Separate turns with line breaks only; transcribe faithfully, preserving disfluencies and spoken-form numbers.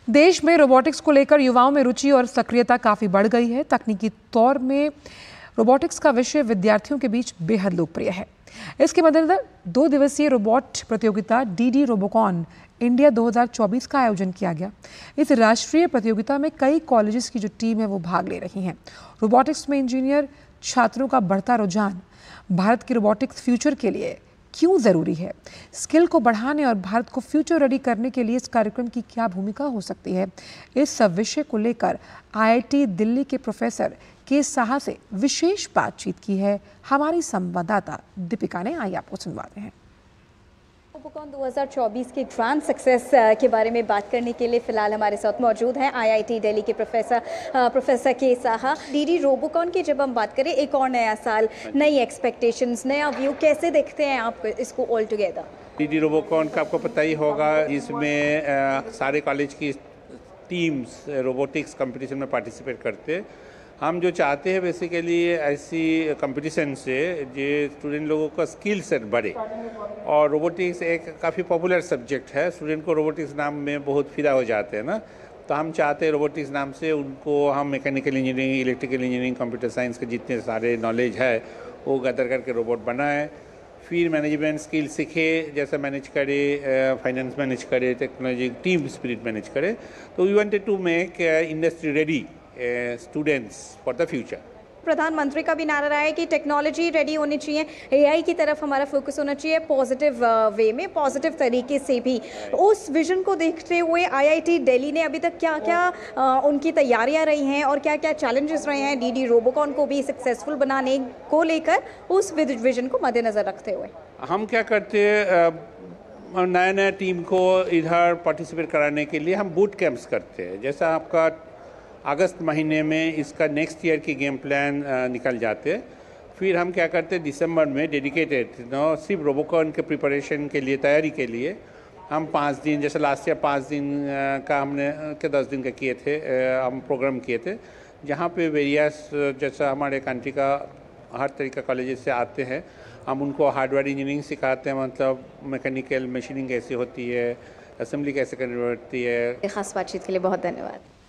देश में रोबोटिक्स को लेकर युवाओं में रुचि और सक्रियता काफ़ी बढ़ गई है। तकनीकी तौर में रोबोटिक्स का विषय विद्यार्थियों के बीच बेहद लोकप्रिय है। इसके मद्देनजर दो दिवसीय रोबोट प्रतियोगिता डीडी रोबोकॉन इंडिया दो हज़ार चौबीस का आयोजन किया गया। इस राष्ट्रीय प्रतियोगिता में कई कॉलेजेस की जो टीम है वो भाग ले रही हैं। रोबोटिक्स में इंजीनियर छात्रों का बढ़ता रुझान भारत की रोबोटिक्स फ्यूचर के लिए क्यों ज़रूरी है, स्किल को बढ़ाने और भारत को फ्यूचर रेडी करने के लिए इस कार्यक्रम की क्या भूमिका हो सकती है, इस सब विषय को लेकर आईआईटी दिल्ली के प्रोफेसर के साहा से विशेष बातचीत की है हमारी संवाददाता दीपिका ने। आइए आपको सुनवाते हैं।
रोबोकॉन दो हज़ार चौबीस की ग्रैंड सक्सेस के बारे में बात करने के लिए फिलहाल हमारे साथ मौजूद हैं आईआईटी दिल्ली के प्रोफेसर प्रोफेसर के साहा। डीडी रोबोकॉन की जब हम बात करें, एक और नया साल, नई एक्सपेक्टेशंस, नया व्यू, कैसे देखते हैं आप इसको ऑल टुगेदर?
डीडी रोबोकॉन का आपको पता ही होगा, जिसमें सारे कॉलेज की टीम्स रोबोटिक्स कंपटीशन में पार्टिसिपेट करते हैं। हम जो चाहते हैं बेसिकली ऐसी कंपटीशन से जो स्टूडेंट लोगों का स्किल सेट बढ़े, और रोबोटिक्स एक काफ़ी पॉपुलर सब्जेक्ट है। स्टूडेंट को रोबोटिक्स नाम में बहुत फिदा हो जाते हैं ना, तो हम चाहते हैं रोबोटिक्स नाम से उनको हम mechanical engineering, electrical engineering, computer science के जितने सारे नॉलेज है वो गदर करके रोबोट बनाए। फिर मैनेजमेंट स्किल सीखे, जैसे मैनेज करे, फाइनेंस मैनेज करे, टेक्नोलॉजी, टीम स्पिरिट मैनेज करे। तो we wanted to make industry ready students for the future.
प्रधानमंत्री का भी नारा रहा है कि टेक्नोलॉजी रेडी होनी चाहिए, एआई की तरफ हमारा फोकस होना चाहिए, पॉजिटिव वे में, पॉजिटिव तरीके से भी। उस विजन को देखते हुए आईआईटी दिल्ली ने अभी तक क्या क्या आ, उनकी तैयारियां रही हैं और क्या क्या चैलेंजेस रहे हैं डीडी रोबोकॉन को भी सक्सेसफुल बनाने को लेकर, उस विजन को मद्देनजर रखते हुए?
हम क्या करते हैं, नया नया टीम को इधर पार्टिसिपेट कराने के लिए हम बूट कैंप्स करते हैं। जैसा आपका अगस्त महीने में इसका नेक्स्ट ईयर की गेम प्लान निकल जाते हैं। फिर हम क्या करते हैं, दिसंबर में डेडिकेटेड नो सिर्फ रोबोकॉन के प्रिपरेशन के लिए, तैयारी के लिए हम पाँच दिन, जैसे लास्ट ईयर पाँच दिन का हमने के दस दिन का किए थे, हम प्रोग्राम किए थे, जहाँ पे वेरियस जैसा हमारे कंट्री का हर तरीके कॉलेजेस से आते हैं। हम उनको हार्डवेयर इंजीनियरिंग सिखाते हैं, मतलब मैकेनिकल मशीनिंग कैसे होती है, असेंबली कैसे करनी पड़ती है।
खास बातचीत के लिए बहुत धन्यवाद।